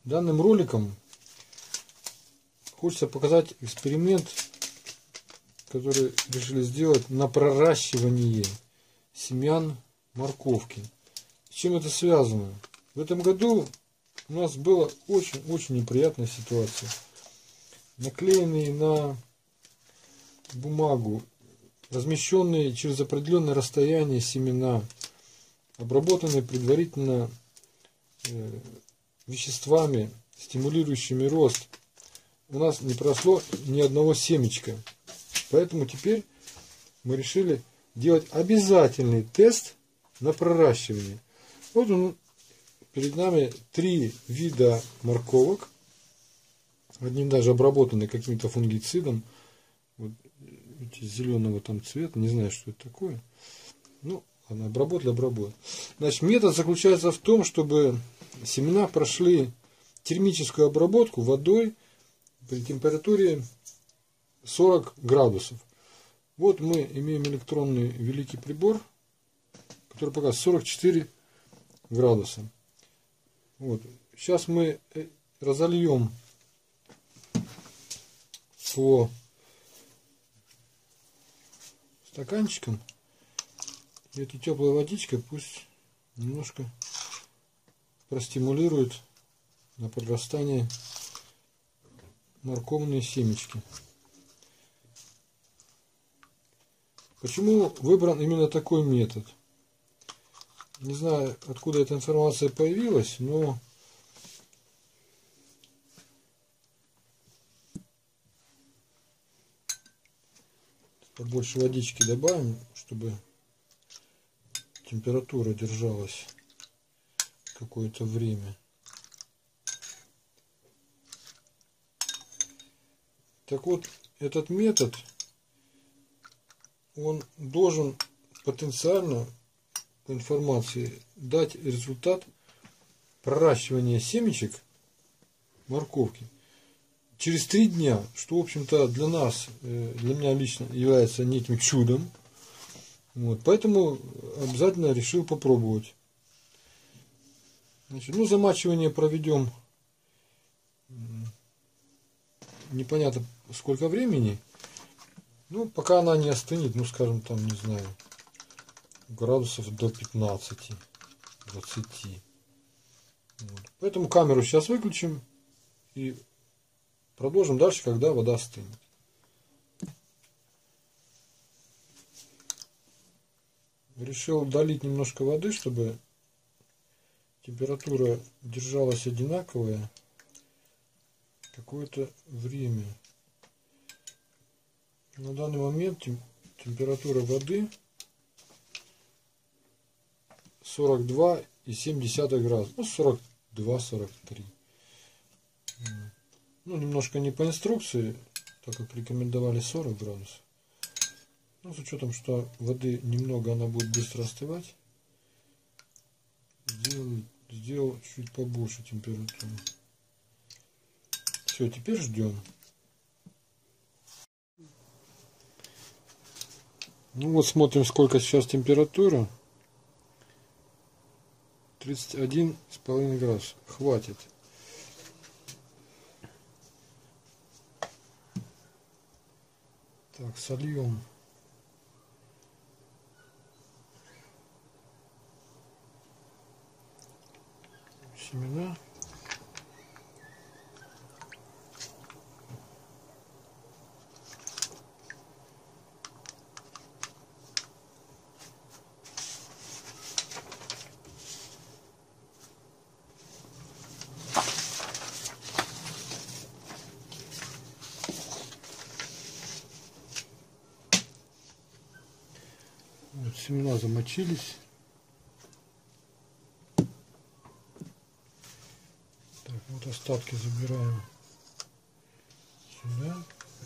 Данным роликом хочется показать эксперимент, который решили сделать на проращивании семян морковки. С чем это связано? В этом году у нас была очень неприятная ситуация. Наклеенные на бумагу, размещенные через определенное расстояние семена, обработанные предварительно веществами, стимулирующими рост, у нас не прошло ни одного семечка. Поэтому теперь мы решили делать обязательный тест на проращивание. Вот он, перед нами 3 вида морковок. Одни даже обработаны каким-то фунгицидом. Вот, зеленого там цвета. Не знаю, что это такое. Ну, ладно, обработали. Значит, метод заключается в том, чтобы семена прошли термическую обработку водой при температуре 40 градусов. Вот мы имеем электронный великий прибор, который показывает 44 градуса. Вот. Сейчас мы разольем по стаканчикам. И этой теплой водичкой пусть немножко простимулирует на подрастание морковные семечки. Почему выбран именно такой метод? Не знаю, откуда эта информация появилась, но побольше водички добавим, чтобы температура держалась какое-то время. Так вот, этот метод, он должен потенциально, по информации, дать результат проращивания семечек морковки через 3 дня, что, в общем-то, для нас, для меня лично является неким чудом. Вот, поэтому обязательно решил попробовать. Значит, ну, замачивание проведем непонятно сколько времени. Ну, пока она не остынет, ну, скажем, там, не знаю, градусов до 15-20. Вот. Поэтому камеру сейчас выключим и продолжим дальше, когда вода остынет. Решил долить немножко воды, чтобы температура держалась одинаковая какое-то время. На данный момент температура воды 42,7 градуса. Ну, 42-43. Ну, немножко не по инструкции, так как рекомендовали 40 градусов. Ну, с учетом, что воды немного, она будет быстро остывать, сделал чуть побольше температуру. Все, теперь ждем. Ну вот смотрим, сколько сейчас температура. 31,5 градус. Хватит. Так, сольем. Семена. Вот, семена замочились. Так, вот остатки забираем сюда.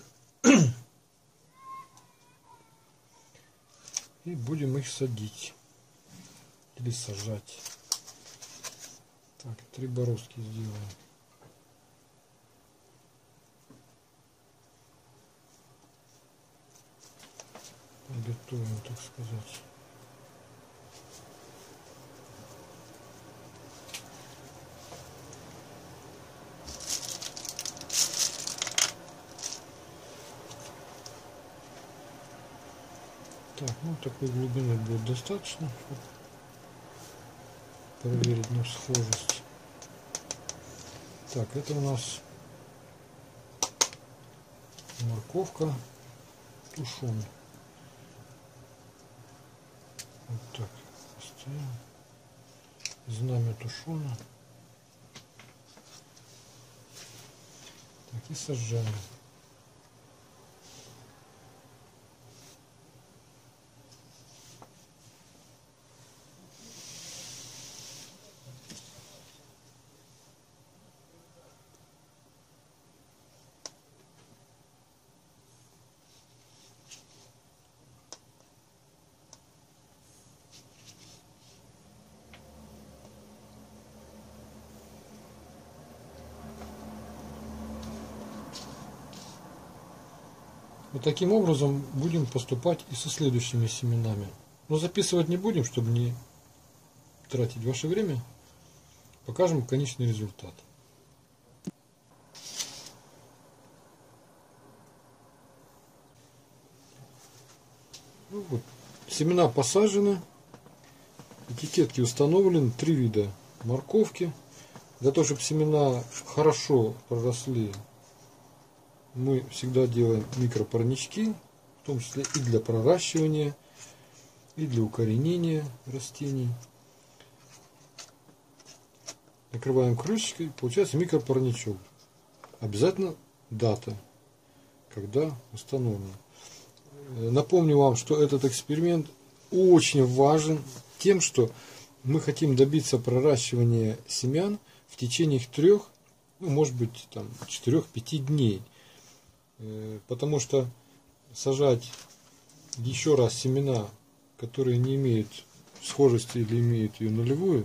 И будем их садить. Или сажать. Так, 3 бороздки сделаем. Готовим, так сказать. Ну, такой глубины будет достаточно, чтобы проверить на схожесть. Так, это у нас морковка тушеная. Вот так поставим. Знамя тушеное. Так, и сажаем. Вот таким образом будем поступать и со следующими семенами. Но записывать не будем, чтобы не тратить ваше время. Покажем конечный результат. Ну вот, семена посажены, этикетки установлены, 3 вида морковки. Для того, чтобы семена хорошо проросли, мы всегда делаем микропарнички, в том числе и для проращивания, и для укоренения растений. Накрываем крышечкой, получается микропарничок. Обязательно дата, когда установлено. Напомню вам, что этот эксперимент очень важен тем, что мы хотим добиться проращивания семян в течение 3, ну, может быть, 4-5 дней. Потому что сажать еще раз семена, которые не имеют схожести или имеют ее нулевую,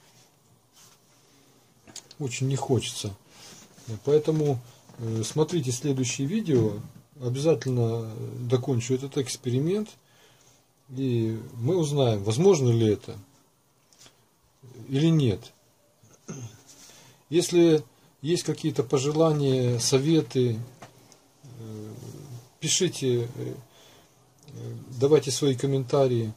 очень не хочется. Поэтому смотрите следующее видео. Обязательно докончу этот эксперимент. И мы узнаем, возможно ли это или нет. Если есть какие-то пожелания, советы, пишите, давайте свои комментарии,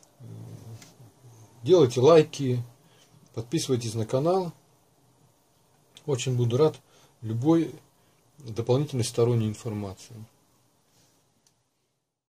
делайте лайки, подписывайтесь на канал. Очень буду рад любой дополнительной сторонней информации.